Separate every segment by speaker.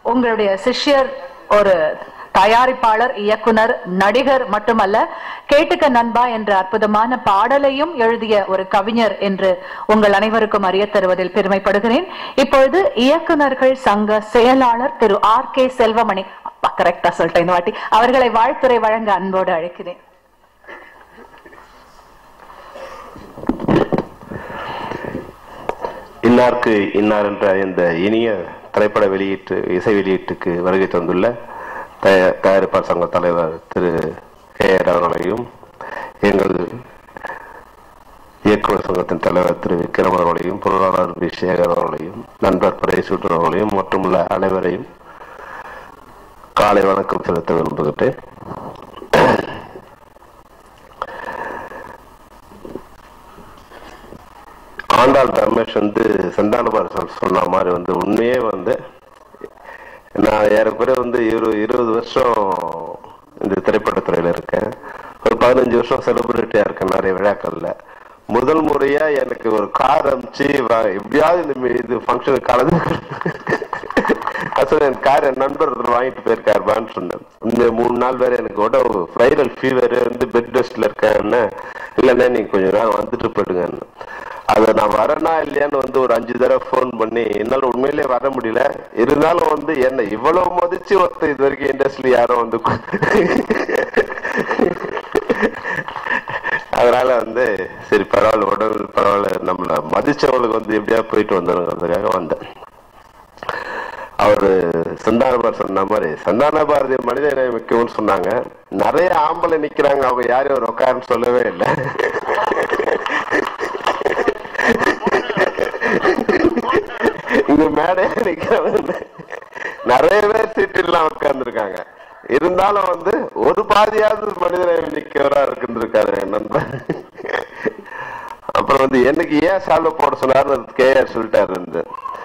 Speaker 1: உங்களுடைய சிஷ்யர் ஒரு தயாரிப்பாளர், இயக்குனர், நடிகர் மட்டுமல்ல, கேட்டுக்க நண்பா என்ற அற்புதமான பாடலையும் எழுதிய ஒரு கவிஞர் என்று உங்கள் அனைவருக்கும் அறிய தருவதில் பெருமைப்படுகிறேன். இப்பொழுது இயக்குனர்கள் சங்க செயலாளர் திரு R.K. செல்வமணி, கரெக்டா சொல்லிட்டேன் இந்த வாட்டி, அவர்களை வாழ்த்துரை வழங்க அன்போடு அழைக்கிறேன்.
Speaker 2: இன்னார்க்கு இன்னார் என்ற இந்த இனிய திரைப்பட இசை வெளியீட்டுக்கு வருகை தந்துள்ள தயாரிப்பாளர் சங்க தலைவர் திரு K.R. அவர்களையும், எங்கள் இயக்குநர் சங்கத்தின் தலைவர் திரு விக்ரம் அவர்களையும், பொருளாளர் பி. சேகர் அவர்களையும், நண்பர் பரேசூட்டர் அவர்களையும் மற்றுமுள்ள அனைவரையும் காலை வணக்கம் செலுத்த விரும்புகிறேன். ஆண்டாள் ரமேஷ் சந்தானபார் சொன்ன மாதிரி உண்மையே நான் ஏறக்குறைய 20 வருஷம் இந்த திரைப்படத்துறையில இருக்கேன். ஒரு 15 வருஷம் செலிபிரிட்டியா இருக்கேன் நிறைய விழாக்கள்ல. முதல் முறையா எனக்கு ஒரு கார் அமிச்சு எப்படியாவது இது ஃபங்க்ஷனுக்கு கலந்து என் கார் என் நண்பர் வாங்கிட்டு போயிருக்காருபான்னு சொன்னேன். இந்த 3 நாள் வேற எனக்கு உடம்பு வைரல் ஃபீவர் பெட் ரெஸ்ட்ல இருக்கேன்னு, இல்லைன்னா நீங்க கொஞ்ச நேரம் வந்துட்டு போயிடுங்கன்னு. அதை நான் வரனா இல்லையான்னு ஒரு 5 தடவை போன் பண்ணி என்னால உண்மையிலே வர முடியல. இருந்தாலும் என்ன இவ்வளவு மதிச்சு இது வரைக்கும் இண்டஸ்ட்ரி யாரும் அதனால சரி பரவாயில்ல, உடல் பரவாயில்ல, நம்மள மதிச்சவங்களுக்கு எப்படியா போயிட்டு வந்துருங்கிறதுக்காக வந்தேன். அவரு சந்தானபார் சொன்ன மாதிரி சந்தான பாரதி மனிதனை மிக்கவும்னு சொன்னாங்க. நிறைய ஆம்பளை நிக்கிறாங்க, அவங்க யாரையும் ஒரு உட்காருன்னு சொல்லவே இல்லை. இங்க மேடையா நிக்கிறவங்க நிறைய பேர் சீட்டுலாம் உட்கார்ந்துருக்காங்க. இருந்தாலும் ஒரு பாதியாவது மனிதனை நிக்கிறவரா இருக்காரு நண்பர். அப்புறம் எனக்கு ஏன் சால்வ போட சொன்னாரு K.R. சொல்லிட்டாரு.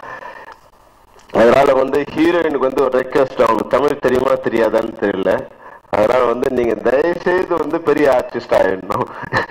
Speaker 2: அதனால ஹீரோயினுக்கு ஒரு ரெக்வஸ்ட், அவங்க தமிழ் தெரியுமா தெரியாதான்னு தெரியல. அதனால நீங்க தயவு செய்து பெரிய ஆர்டிஸ்ட் ஆயிடணும்.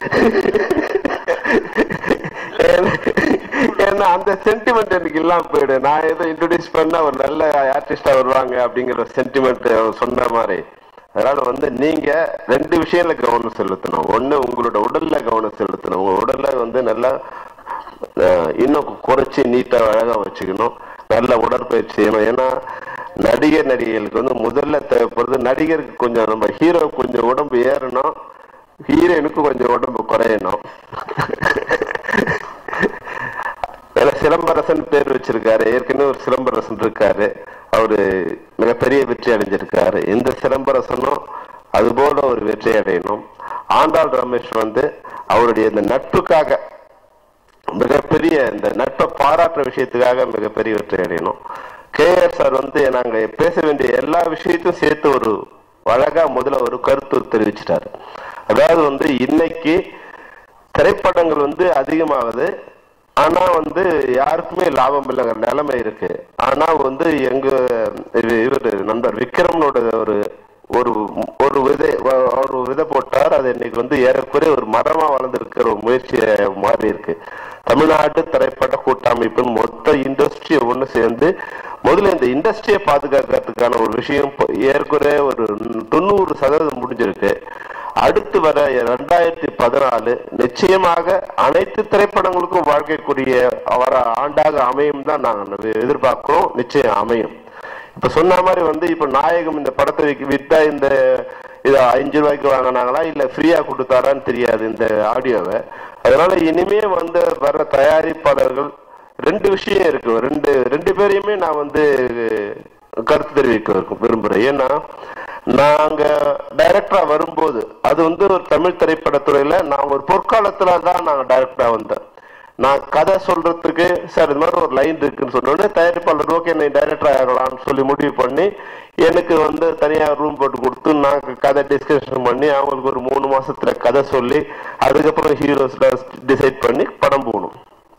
Speaker 2: ஏன்னா அந்த சென்டிமெண்ட் எனக்கு இல்லாம போயிடு. நான் ஏதோ இன்ட்ரோடியூஸ் பண்ணா ஒரு நல்ல ஆர்டிஸ்டா வருவாங்க அப்படிங்கிற சென்டிமெண்ட் சொன்ன மாதிரி. அதனால நீங்க 2 விஷயத்துல கவனம் செலுத்தணும். ஒண்ணு, உங்களோட உடல்ல கவனம் செலுத்தணும். உங்க உடல்ல நல்லா இன்னும் குறைச்சி நீட்டா அழகா வச்சுக்கணும். நல்ல உடற்பயிற்சி செய்யணும். ஏன்னா நடிகர்களுக்கு முதல்ல தேவைப்படுறது, நடிகருக்கு கொஞ்சம் நம்ம ஹீரோ கொஞ்சம் உடம்பு ஏறணும், ஹீரோயினுக்கு கொஞ்சம் உடம்பு குறையணும். சிலம்பரசன் பேர் வச்சிருக்காரு, ஏற்கனவே ஒரு சிலம்பரசன் இருக்காரு, அவரு மிகப்பெரிய வெற்றி அடைஞ்சிருக்காரு. இந்த சிலம்பரசனும் அது போல ஒரு வெற்றி அடையணும். ஆண்டாள் ரமேஷ் அவருடைய இந்த நட்புக்காக மிகப்பெரிய, இந்த நட்பை பாராட்டுற விஷயத்துக்காக மிகப்பெரிய வெற்றி அடையணும். K.R. சார் நாங்க பேச வேண்டிய எல்லா விஷயத்தையும் சேர்த்து ஒரு அழகா முதல்ல ஒரு கருத்து தெரிவிச்சிட்டாரு. அதாவது இன்னைக்கு திரைப்படங்கள் அதிகமாகுது, ஆனா யாருக்குமே லாபம் இல்லைங்கிற நிலைமை இருக்கு. ஆனா எங்க இவர் நண்பர் விக்ரமனோட ஒரு விதை போட்டார். அது இன்னைக்கு ஏறக்குறைய ஒரு மரமா வளர்ந்துருக்கிற ஒரு முயற்சியை மாறி இருக்கு. தமிழ்நாடு திரைப்பட கூட்டமைப்பு மொத்த இண்டஸ்ட்ரியை ஒண்ணு சேர்ந்து முதல்ல இந்த இண்டஸ்ட்ரியை பாதுகாக்கிறதுக்கான ஒரு விஷயம் ஏற்குறைய ஒரு 90% முடிஞ்சிருக்கு. அடுத்து வர 2014 நிச்சயமாக அனைத்து திரைப்படங்களுக்கும் வாழ்க்கைக்குரிய ஆண்டாக அமையும் தான் நாங்கள் எதிர்பார்க்கிறோம். நிச்சயம் அமையும். இப்ப சொன்ன மாதிரி இப்ப நாயகம் இந்த படத்தை வித்தா இந்த இதை 5 ரூபாய்க்கு வாங்கினாங்களா இல்ல ஃப்ரீயா கொடுத்தாரான்னு தெரியாது இந்த ஆடியோவை. அதனால இனிமே வர தயாரிப்பாளர்கள் 2 விஷயம் இருக்கு. ரெண்டு பேரையுமே நான் கருத்து தெரிவிக்க விரும்புறேன். ஏன்னா நாங்க டைரக்டரா வரும்போது அது ஒரு தமிழ் திரைப்படத்துறையில நான் ஒரு பொற்காலத்துல தான் நாங்க டைரக்டரா வந்தேன். நான் கதை சொல்றதுக்கு சார் இது மாதிரி ஒரு லைன் இருக்குன்னு சொன்னோடனே தயாரிப்பாளர் ஓகே நீ டைரக்டர் ஆகலாம்னு சொல்லி முடிவு பண்ணி எனக்கு தனியா ரூம் போட்டு கொடுத்து நான் கதை டிஸ்கஷன் பண்ணி அவங்களுக்கு ஒரு 3 மாசத்துல கதை சொல்லி அதுக்கப்புறம் ஹீரோஸ் டிசைட் பண்ணி படம் போகணும்.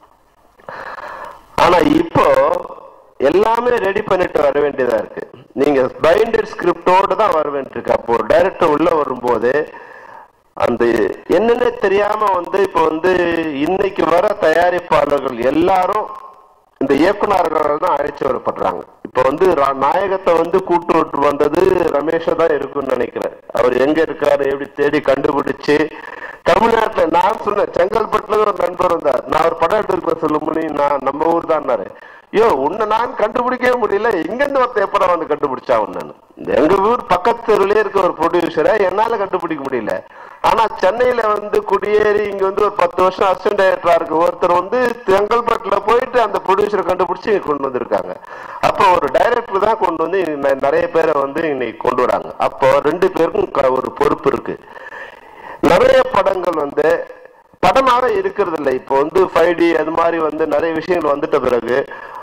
Speaker 2: ஆனா இப்போ எல்லாமே ரெடி பண்ணிட்டு வர வேண்டியதா இருக்கு. நீங்க பைண்டட் ஸ்கிரிப்டோடு தான் வர வேண்டியிருக்கு. அப்போ டைரக்டர் உள்ள வரும்போது அந்த என்னன்னு தெரியாம இப்ப இன்னைக்கு வர தயாரிப்பாளர்கள் எல்லாரும் இந்த இயக்குநர்கள் தான் அழைச்சு வரப்படுறாங்க. இப்ப வந்து நாயகத்தை வந்து கூட்டு வந்தது ரமேஷ தான் இருக்குன்னு நினைக்கிறேன். அவர் எங்க இருக்காரு எப்படி தேடி கண்டுபிடிச்சு தமிழ்நாட்டுல நான் சொன்னேன், செங்கல்பட்டுல ஒரு நண்பர் வந்தார், நான் ஒரு படம் எடுத்து சொல்லும்போது நான் நம்ம ஊர் தான், ஐயோ உன்னை நான் கண்டுபிடிக்கவே முடியல, இங்க இருந்து ஒருத்த எப்படா வந்து கண்டுபிடிச்சா உன்னு. எங்க ஊர் பக்கத்து தெருவிலே இருக்க ஒரு ப்ரொடியூசரை என்னால கண்டுபிடிக்க முடியல. ஆனா சென்னையில வந்து குடியேறி இங்க வந்து ஒரு 10 வருஷம் அசிஸ்டன்ட் டைரக்டரா இருக்கு ஒருத்தர் வந்து செங்கல்பட்டுல போயிட்டு அந்த ப்ரொடியூசரை கண்டுபிடிச்சு கொண்டு வந்திருக்காங்க. அப்போ ஒரு டைரக்டர் தான் கொண்டு வந்து நிறைய பேரை வந்து இன்னைக்கு கொண்டு வராங்க. அப்போ 2 பேருக்கும் ஒரு பொறுப்பு இருக்கு. நிறைய படங்கள் வந்து படமாக இருக்கிறது இல்லை. இப்போ வந்து 5D அது மாதிரி வந்து நிறைய விஷயங்கள் வந்துட்ட பிறகு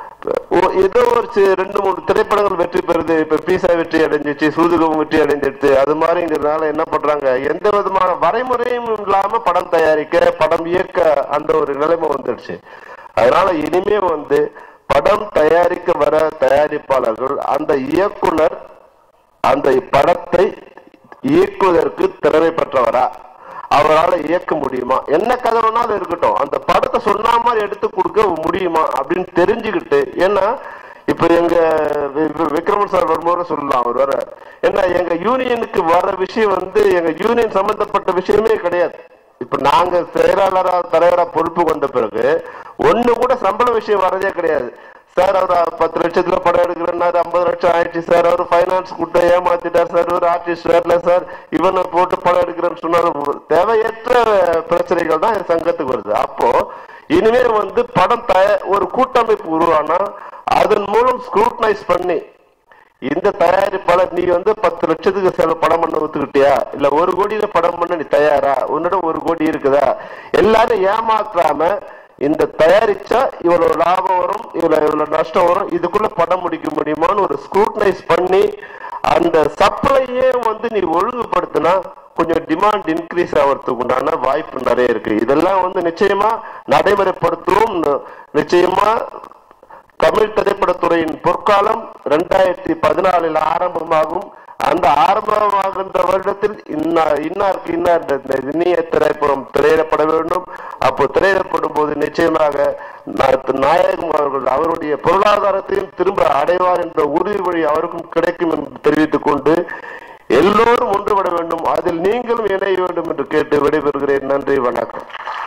Speaker 2: ஏதோ ஒரு 2-3 திரைப்படங்கள் வெற்றி பெறுது. இப்ப பீசா வெற்றி அடைஞ்சிச்சு, சூதுகம் வெற்றி அடைஞ்சிடுது. அது மாதிரிங்கிறதுனால என்ன பண்றாங்க, எந்த விதமான வரைமுறையும் இல்லாம படம் தயாரிக்க படம் இயக்க அந்த ஒரு நிலைமை வந்துடுச்சு. அதனால இனிமே வந்து படம் தயாரிக்க வர தயாரிப்பாளர்கள் அந்த இயக்குனர் அந்த படத்தை இயக்குவதற்கு திறமை பெற்றவரா, அவரால் இயக்க முடியுமா, என்ன கதை வேணாலும் இருக்கட்டும், அந்த படத்தை சொன்ன மாதிரி எடுத்து கொடுக்க முடியுமா அப்படின்னு தெரிஞ்சுக்கிட்டு. ஏன்னா இப்ப எங்க விக்ரமன் சார் வரும்போது சொல்லலாம், அவர் வர ஏன்னா எங்க யூனியனுக்கு வர விஷயம் வந்து எங்க யூனியன் சம்பந்தப்பட்ட விஷயமே கிடையாது. இப்ப நாங்க செயலாளரா தலைவரா பொறுப்புக்கு வந்த பிறகு ஒண்ணு கூட சம்பள விஷயம் வரதே கிடையாது. சார் அவர் 10 லட்சத்துல படம் எடுக்கிறேன்னாரு, 50 லட்சம் ஆயிடுச்சு சார், அவர் பைனான்ஸ் கூட்ட ஏமாத்திட்டார் சார், ஒரு ஆர்டிஸ்ட் வரல சார், இவனை போட்டு படம் எடுக்கிறேன்னு சொன்னாரு. தேவையற்ற பிரச்சனைகள் தான் சங்கத்துக்கு வருது. அப்போ இனிமே வந்து படம் ஒரு கூட்டமைப்பு உருவானா அதன் மூலம் ஸ்க்ரூட்டனைஸ் பண்ணி இந்த தயாரிப்பாளர் நீ வந்து 10 லட்சத்துக்கு படம் பண்ண ஒத்துக்கிட்டியா, இல்ல 1 கோடியில படம் பண்ண நீ தயாரா, உன்னிடம் 1 கோடி இருக்குதா, எல்லாரும் ஏமாற்றாம இந்த தயாரிச்சா இவ்வளவு லாபம் வரும், இவ்வளவு நஷ்டம் வரும், இதுக்குள்ள படம் முடிக்க முடியுமான்னு ஒரு ஸ்க்ரூட்டனைஸ் பண்ணி அந்த சப்ளையே வந்து நீ ஒழுங்குபடுத்தினா கொஞ்சம் டிமாண்ட் இன்க்ரீஸ் ஆகிறதுக்கு உண்டான வாய்ப்பு நிறைய இருக்கு. இதெல்லாம் வந்து நிச்சயமா நடைமுறைப்படுத்துவோம். நிச்சயமா தமிழ் திரைப்படத்துறையின் பொற்காலம் 2014 ஆரம்பமாகும். அந்த ஆரம்பமாகின்ற வருடத்தில் இன்னாருக்கு இனிய திரைப்படம் திரையிடப்பட வேண்டும். அப்போ திரையிடப்படும் போது நிச்சயமாக நாயகம் அவர்கள் அவருடைய பொருளாதாரத்தையும் திரும்ப அடைவார் என்ற உறுதிமொழி அவருக்கும் கிடைக்கும் என்று தெரிவித்துக் கொண்டு எல்லோரும் ஒன்றுபட வேண்டும், அதில் நீங்களும் இணைய வேண்டும் என்று கேட்டு விடைபெறுகிறேன். நன்றி, வணக்கம்.